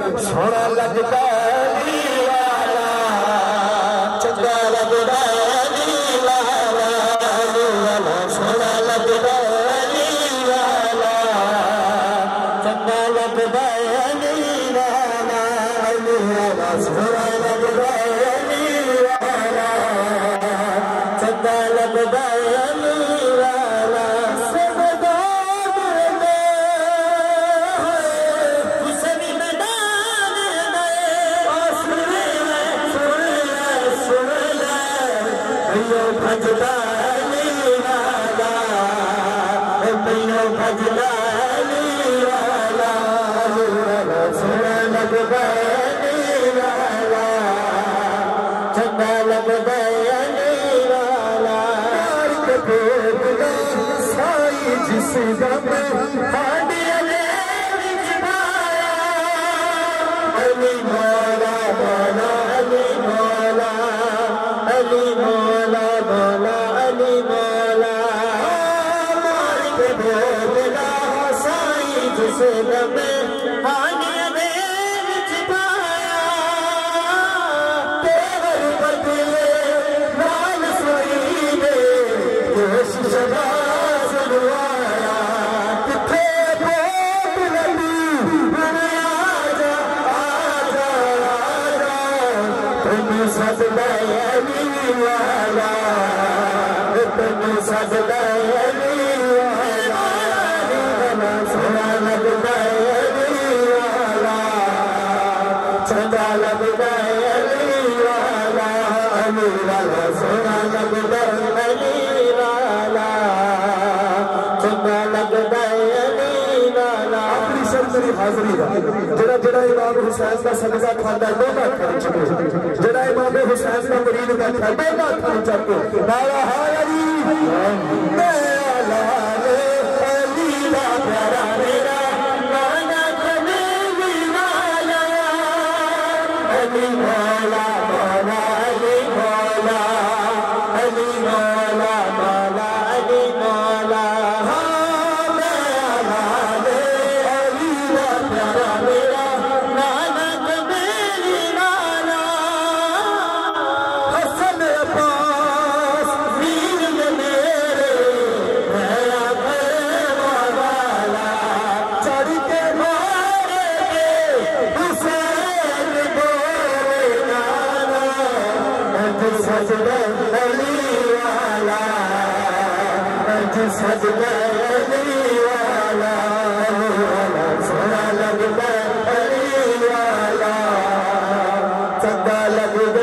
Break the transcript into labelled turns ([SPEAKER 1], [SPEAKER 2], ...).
[SPEAKER 1] सोना लगदा दीवाना चंगा लगदा दीवाना सोना लगदा दीवाना चंगा लगदा दीवाना सोना लगदा दीवाना चंगा लगदा जिसे दम हाडी विच पाया अली मौला मौला अली मौला अली मौला मौला अली मौला मालिक भोला साईं जिसे दम हाडी विच पाया तेवर बदले लाल सोई दे जोश सदा सजदा अली वाला तुम सजदा अली वाला सोना लगदा अली वाला चंगा लगदा अली वाला सोना लगदा अली वाला चंगा लगदा अली वाला। अपनी सरसरी हाजरी दा जड़ा जड़ा इमाम हुसैन का सदका खांदा दोना कर चुके जड़ा इमाम हुसैन का मुरीद बैठा दोना कर चुके नारा हाय अली मेरा अली दा प्यारा मेरा नाना कमीली वाला अली मौला मौला अली मौला अली मौला मौला अली मौला सजदा अली वाला सजदा अली वाला सोना लगदा अली वाला चंगा लगदा